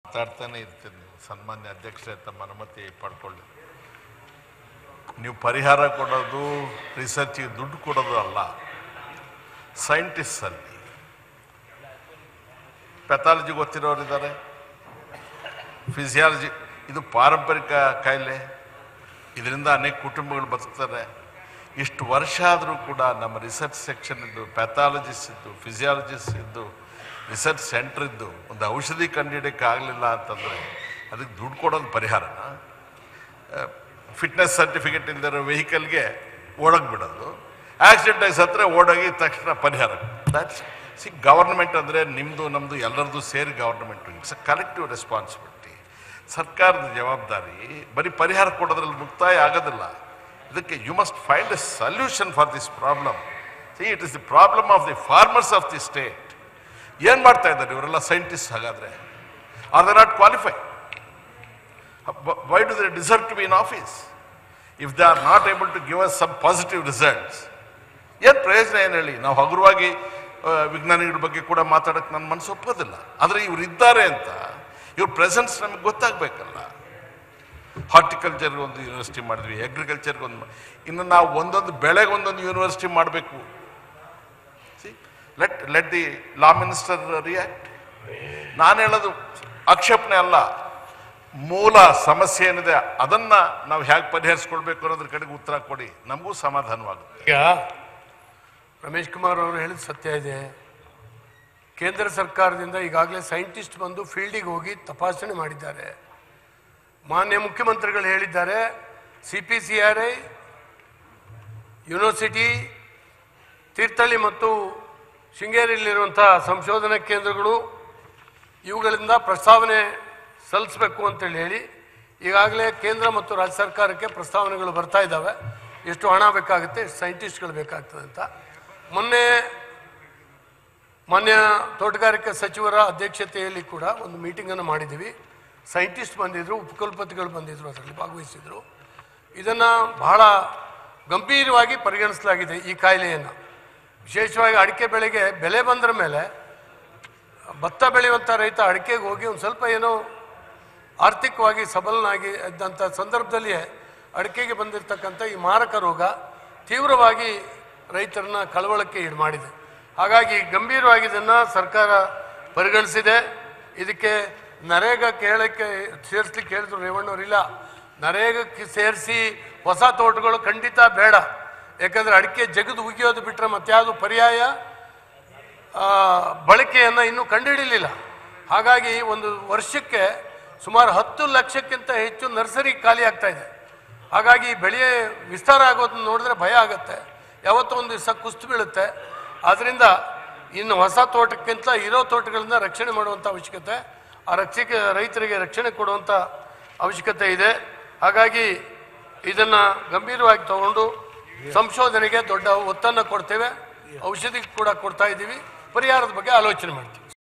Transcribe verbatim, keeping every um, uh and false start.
ಮಾತಾಡ್ತಾನೆ ಇರ್ತೀನಿ. ಸನ್ಮಾನ್ಯ ಅಧ್ಯಕ್ಷರೇ ತಮ್ಮ ಅನುಮತಿ ಪಡ್ಕೊಳ್ಳಿ. ನೀವು ಪರಿಹಾರ ಕೊಡೋದು ರಿಸರ್ಚಿಗೆ ದುಡ್ಡು ಕೊಡೋದು ಅಲ್ಲ, ಸೈಂಟಿಸ್ಟ್ ಅಲ್ಲಿ ಪ್ಯಾಥಾಲಜಿ ಗೊತ್ತಿರೋರಿದ್ದಾರೆ, ಫಿಸಿಯಾಲಜಿ, ಇದು ಪಾರಂಪರಿಕ ಕಾಯಿಲೆ, ಇದರಿಂದ ಅನೇಕ ಕುಟುಂಬಗಳು ಬದುಕ್ತಾರೆ. ಇಷ್ಟು ವರ್ಷ ಆದರೂ ಕೂಡ ನಮ್ಮ ರಿಸರ್ಚ್ ಸೆಕ್ಷನ್ ಇದ್ದು, ಪ್ಯಾಥಾಲಜಿಸ್ಟ್ ಇದ್ದು, ಫಿಸಿಯಾಲಜಿಸ್ಟ್ ಇದ್ದು, ರಿಸರ್ಚ್ ಸೆಂಟರ್ ಇದ್ದು ಒಂದು ಔಷಧಿ ಕಂಡುಹಿಡಿಯೋಕ್ಕೆ ಆಗಲಿಲ್ಲ ಅಂತಂದರೆ ಅದಕ್ಕೆ ದುಡ್ಡು ಕೊಡೋದು ಪರಿಹಾರನ? ಫಿಟ್ನೆಸ್ ಸರ್ಟಿಫಿಕೇಟ್ ಇಲ್ಲದಿರೋ ವೆಹಿಕಲ್ಗೆ ಓಡೋಗಿ ಬಿಡೋದು, ಆಕ್ಸಿಡೆಂಟ್ ಆಗಿ ಸತ್ತರೆ ಓಡೋಗಿ ತಕ್ಷಣ ಪರಿಹಾರ. ದಟ್ಸ್ ಸಿ ಗವರ್ಮೆಂಟ್ ಅಂದರೆ ನಿಮ್ಮದು ನಮ್ಮದು ಎಲ್ಲರದ್ದು ಸೇರಿ government. It's a collective responsibility. ಸರ್ಕಾರದ ಜವಾಬ್ದಾರಿ ಬರೀ ಪರಿಹಾರ ಕೊಡೋದ್ರಲ್ಲಿ ಮುಕ್ತಾಯ ಆಗೋದಿಲ್ಲ. ಇದಕ್ಕೆ you must find a solution for this problem. See it is the problem of the farmers of the state. ಏನು ಮಾಡ್ತಾ ಇದ್ದಾರೆ ಇವರೆಲ್ಲ ಸೈಂಟಿಸ್ಟ್? ಹಾಗಾದರೆ are they not qualify? Why do they deserve to be in office if they are not able to give us some positive results? ಏನು ಪ್ರಯೋಜನ? ಏನು ಹೇಳಿ? ನಾವು ಹಗುರವಾಗಿ ವಿಜ್ಞಾನಿಗಳ ಬಗ್ಗೆ ಕೂಡ ಮಾತಾಡೋಕ್ಕೆ ನನ್ನ ಮನಸ್ಸು ಒಪ್ಪೋದಿಲ್ಲ. ಆದರೆ ಇವ್ರು ಇದ್ದಾರೆ ಅಂತ ಇವ್ರ ಪ್ರೆಸೆನ್ಸ್ ನಮಗೆ ಗೊತ್ತಾಗಬೇಕಲ್ಲ. ಹಾರ್ಟಿಕಲ್ಚರ್ಗೆ ಒಂದು ಯೂನಿವರ್ಸಿಟಿ ಮಾಡಿದ್ವಿ, ಅಗ್ರಿಕಲ್ಚರ್ಗೆ ಒಂದು, ಇನ್ನು ನಾವು ಒಂದೊಂದು ಬೆಳೆಗೆ ಒಂದೊಂದು ಯೂನಿವರ್ಸಿಟಿ ಮಾಡಬೇಕು. See let let the law minister react. ನಾನು ಹೇಳೋದು ಆಕ್ಷೇಪಣೆ ಅಲ್ಲ, ಮೂಲ ಸಮಸ್ಯೆ ಏನಿದೆ ಅದನ್ನ ನಾವು ಹೇಗೆ ಪರಿಹರಿಸ್ಕೊಳ್ಬೇಕು ಅನ್ನೋದ್ರ ಕಡೆಗೆ ಉತ್ತರ ಕೊಡಿ, ನಮಗೂ ಸಮಾಧಾನವಾಗುತ್ತೆ. ಈಗ ರಮೇಶ್ ಕುಮಾರ್ ಅವರು ಹೇಳಿದ ಸತ್ಯ ಇದೆ. ಕೇಂದ್ರ ಸರ್ಕಾರದಿಂದ ಈಗಾಗಲೇ ಸೈಂಟಿಸ್ಟ್ ಬಂದು ಫೀಲ್ಡಿಗೆ ಹೋಗಿ ತಪಾಸಣೆ ಮಾಡಿದ್ದಾರೆ. ಮಾನ್ಯ ಮುಖ್ಯಮಂತ್ರಿಗಳು ಹೇಳಿದ್ದಾರೆ, C P C R I, university, Thirthahalli ಮತ್ತು ಶೃಂಗೇರಿಯಲ್ಲಿರುವಂಥ ಸಂಶೋಧನಾ ಕೇಂದ್ರಗಳು ಇವುಗಳಿಂದ ಪ್ರಸ್ತಾವನೆ ಸಲ್ಲಿಸಬೇಕು ಅಂತೇಳಿ ಹೇಳಿ ಈಗಾಗಲೇ ಕೇಂದ್ರ ಮತ್ತು ರಾಜ್ಯ ಸರ್ಕಾರಕ್ಕೆ ಪ್ರಸ್ತಾವನೆಗಳು ಬರ್ತಾ ಇದ್ದಾವೆ. ಎಷ್ಟು ಹಣ ಬೇಕಾಗುತ್ತೆ, ಎಷ್ಟು ಸೈಂಟಿಸ್ಟ್ಗಳು ಬೇಕಾಗ್ತದೆ ಅಂತ. ಮೊನ್ನೆ ಮಾನ್ಯ ತೋಟಗಾರಿಕಾ ಸಚಿವರ ಅಧ್ಯಕ್ಷತೆಯಲ್ಲಿ ಕೂಡ ಒಂದು ಮೀಟಿಂಗನ್ನು ಮಾಡಿದ್ದೀವಿ. ಸೈಂಟಿಸ್ಟ್ ಬಂದಿದ್ದರು, ಉಪಕುಲಪತಿಗಳು ಬಂದಿದ್ದರು, ಅದರಲ್ಲಿ ಭಾಗವಹಿಸಿದರು. ಇದನ್ನು ಬಹಳ ಗಂಭೀರವಾಗಿ ಪರಿಗಣಿಸಲಾಗಿದೆ ಈ ಕಾಯಿಲೆಯನ್ನು. ವಿಶೇಷವಾಗಿ ಅಡಿಕೆ ಬೆಳೆಗೆ ಬೆಲೆ ಬಂದ್ರ ಮೇಲೆ ಭತ್ತ ಬೆಳೆಯುವಂಥ ರೈತ ಅಡಿಕೆಗೆ ಹೋಗಿ ಒಂದು ಸ್ವಲ್ಪ ಏನೋ ಆರ್ಥಿಕವಾಗಿ ಸಬಲನಾಗಿ ಇದ್ದಂಥ ಸಂದರ್ಭದಲ್ಲಿಯೇ ಅಡಿಕೆಗೆ ಬಂದಿರತಕ್ಕಂಥ ಈ ಮಾರಕ ರೋಗ ತೀವ್ರವಾಗಿ ರೈತರನ್ನ ಕಳವಳಕ್ಕೆ ಈಡು ಮಾಡಿದೆ. ಹಾಗಾಗಿ ಗಂಭೀರವಾಗಿ ಇದನ್ನು ಸರ್ಕಾರ ಪರಿಗಣಿಸಿದೆ. ಇದಕ್ಕೆ ನರೇಗಾಕ್ಕೆ ಹೇಳಕ್ಕೆ ಸೇರಿಸ್ಲಿಕ್ಕೆ ಹೇಳಿದ್ರು ರೇವಣ್ಣವರಿಲ್ಲ. ನರೇಗಕ್ಕೆ ಸೇರಿಸಿ ಹೊಸ ತೋಟಗಳು ಖಂಡಿತ ಬೇಡ. ಯಾಕಂದರೆ ಅಡಿಕೆ ಜಗದು ಉಗಿಯೋದು ಬಿಟ್ಟರೆ ಮತ್ಯಾವುದು ಪರ್ಯಾಯ ಬಳಕೆಯನ್ನು ಇನ್ನೂ ಕಂಡುಹಿಡಿಯಲಿಲ್ಲ. ಹಾಗಾಗಿ ಒಂದು ವರ್ಷಕ್ಕೆ ಸುಮಾರು ಹತ್ತು ಲಕ್ಷಕ್ಕಿಂತ ಹೆಚ್ಚು ನರ್ಸರಿ ಖಾಲಿ ಆಗ್ತಾ ಇದೆ. ಹಾಗಾಗಿ ಬೆಳೆ ವಿಸ್ತಾರ ಆಗೋದನ್ನ ನೋಡಿದ್ರೆ ಭಯ ಆಗುತ್ತೆ, ಯಾವತ್ತೋ ಒಂದು ದಿವಸ ಕುಸ್ತು ಬೀಳುತ್ತೆ. ಆದ್ದರಿಂದ ಇನ್ನು ಹೊಸ ತೋಟಕ್ಕಿಂತ ಇರೋ ತೋಟಗಳಿಂದ ರಕ್ಷಣೆ ಮಾಡುವಂಥ ಅವಶ್ಯಕತೆ, ಆ ರಕ್ಷಕ್ಕೆ ರೈತರಿಗೆ ರಕ್ಷಣೆ ಕೊಡುವಂಥ ಅವಶ್ಯಕತೆ ಇದೆ. ಹಾಗಾಗಿ ಇದನ್ನು ಗಂಭೀರವಾಗಿ ತಗೊಂಡು ಸಂಶೋಧನೆಗೆ ದೊಡ್ಡ ಒತ್ತನ್ನು ಕೊಡ್ತೇವೆ, ಔಷಧಿ ಕೂಡ ಕೊಡ್ತಾ ಇದ್ದೀವಿ, ಪರಿಹಾರದ ಬಗ್ಗೆ ಆಲೋಚನೆ ಮಾಡ್ತೀವಿ.